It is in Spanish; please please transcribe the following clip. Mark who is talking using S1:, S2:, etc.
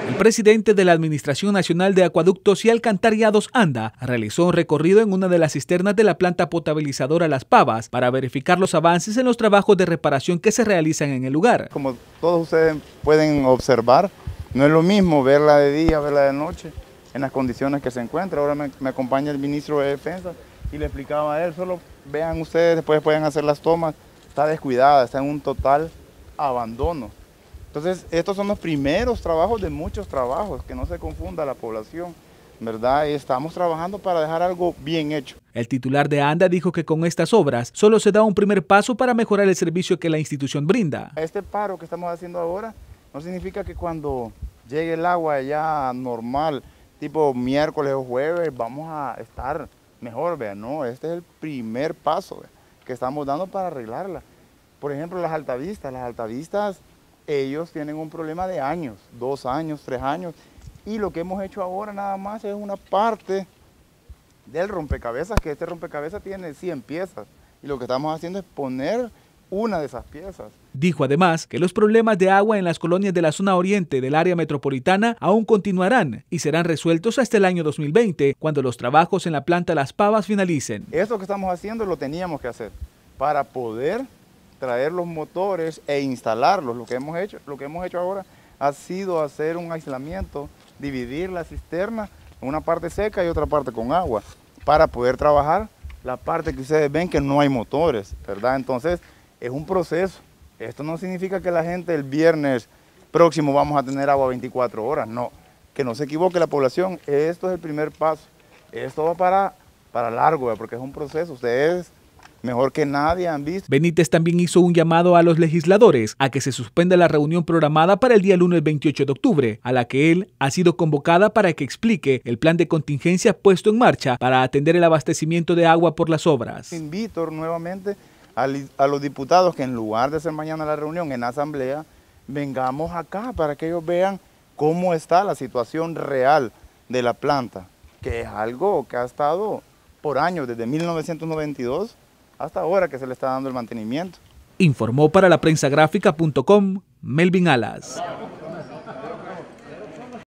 S1: El presidente de la Administración Nacional de Acueductos y Alcantarillados, ANDA, realizó un recorrido en una de las cisternas de la planta potabilizadora Las Pavas para verificar los avances en los trabajos de reparación que se realizan en el lugar.
S2: Como todos ustedes pueden observar, no es lo mismo verla de día, verla de noche, en las condiciones que se encuentra. Ahora me acompaña el ministro de Defensa y le explicaba a él, solo vean ustedes, después pueden hacer las tomas, está descuidada, está en un total abandono. Entonces, estos son los primeros trabajos de muchos trabajos, que no se confunda la población, ¿verdad? Y estamos trabajando para dejar algo bien hecho.
S1: El titular de ANDA dijo que con estas obras solo se da un primer paso para mejorar el servicio que la institución brinda.
S2: Este paro que estamos haciendo ahora no significa que cuando llegue el agua ya normal, tipo miércoles o jueves, vamos a estar mejor, vean, no, este es el primer paso que estamos dando para arreglarla. Por ejemplo, las altavistas, ellos tienen un problema de años, 2 años, 3 años, y lo que hemos hecho ahora nada más es una parte del rompecabezas, que este rompecabezas tiene 100 piezas, y lo que estamos haciendo es poner una de esas piezas.
S1: Dijo además que los problemas de agua en las colonias de la zona oriente del área metropolitana aún continuarán y serán resueltos hasta el año 2020, cuando los trabajos en la planta Las Pavas finalicen.
S2: Esto que estamos haciendo lo teníamos que hacer para poder traer los motores e instalarlos. Lo que hemos hecho ahora ha sido hacer un aislamiento, dividir la cisterna en una parte seca y otra parte con agua, para poder trabajar la parte que ustedes ven que no hay motores, ¿verdad? Entonces, es un proceso. Esto no significa que la gente el viernes próximo vamos a tener agua 24 horas, no. Que no se equivoque la población, esto es el primer paso. Esto va para largo, porque es un proceso. Ustedes mejor que nadie han visto.
S1: Benítez también hizo un llamado a los legisladores a que se suspenda la reunión programada para el día lunes 28 de octubre, a la que él ha sido convocada para que explique el plan de contingencia puesto en marcha para atender el abastecimiento de agua por las obras.
S2: Invito nuevamente a los diputados que en lugar de hacer mañana la reunión en la asamblea, vengamos acá para que ellos vean cómo está la situación real de la planta, que es algo que ha estado por años, desde 1992 hasta ahora que se le está dando el mantenimiento.
S1: Informó para la prensagráfica.com Melvin Alas.